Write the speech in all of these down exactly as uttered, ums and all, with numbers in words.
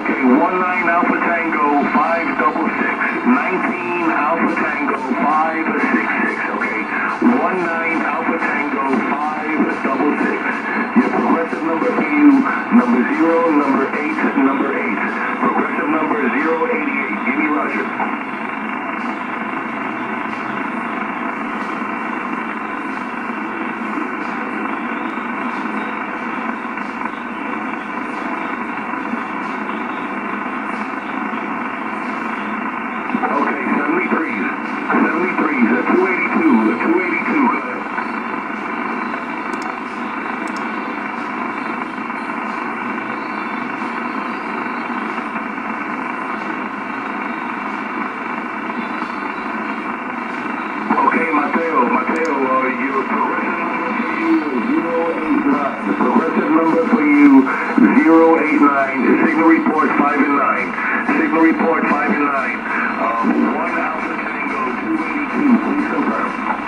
Okay, one nine Alpha Tango, five double six. nineteen Alpha Tango, five six six. Okay, one nine Alpha Tango, five double six. Your progressive number for you, number zero, number eight, number eight. Progressive number zero eighty-eight. Give me Roger. Okay, seventy-threes. seventy-threes, uh, two eighty-two, uh, two eighty-two, go ahead. Okay, Mateo, Mateo, uh, your progressive number for you, zero eight nine. The progressive number for you, zero eight nine. Signal report five and nine. Signal report five and nine. Um, one Alpha Tango, two eighty-two. Please confirm.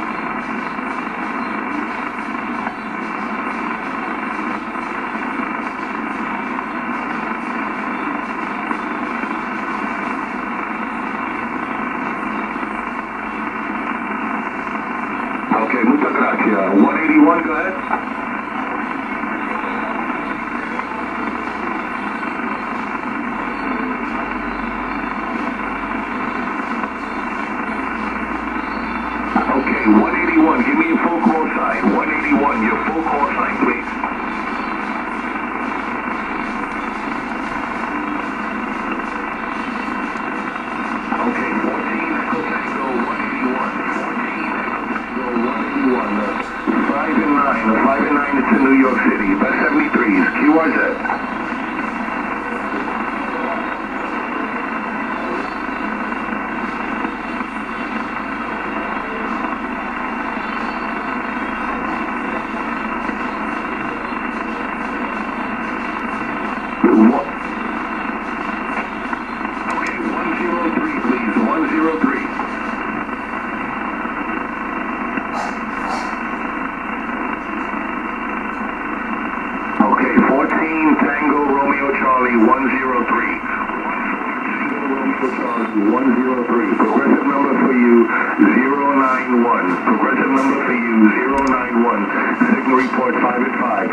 Okay, muchas gracias. one eighty-one, go ahead. Okay, one eighty-one, give me your full call sign. one eighty-one, your full call sign, please. Okay, fourteen Echo Tango, one eighty-one. fourteen Echo Tango, one eighty-one. Uh, five and nine, uh, five and nine, it's in New York City. That's seventy-threes. Q R Z. What? Okay, one zero three, please. one zero three. Okay, fourteen Tango Romeo Charlie, one zero three. Tango Romeo Charlie, one zero three. Progressive number for you, zero nine one. Progressive number for you, zero nine one. Signal report five at five.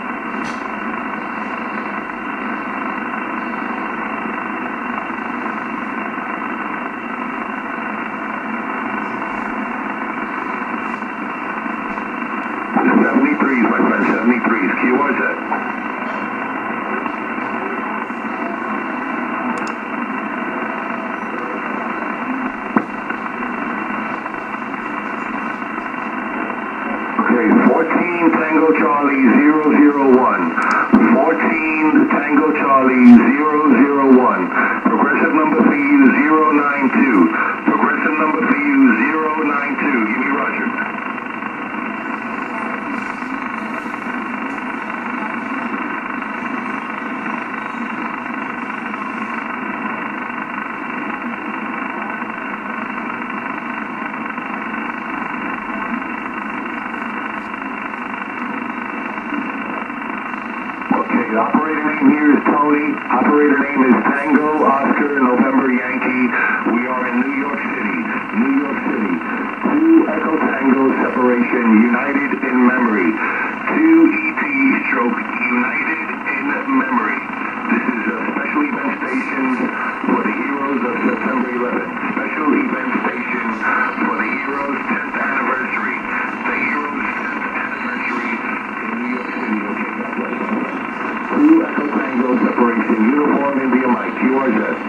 seventy-threes, my friend, seventy-threes. Q R Z. Okay, fourteen Tango Charlie, zero zero one. fourteen Tango Charlie, zero zero one. Progressive number for you, zero nine two. Progressive number for you, zero nine two. Give me Roger. Okay, operator name here is Tony. Operator name is Tango Oscar November Yankee. We are in New York City. New York City. Two Echo Tango separation, united in memory. Two E T stroke, united in memory. This is a special event station for the heroes of September eleventh. Special event station for the heroes' tenth anniversary. The heroes' tenth anniversary in New York City. Okay, God bless you. Two Echo Tango separation, uniform India Mike, Q R Z.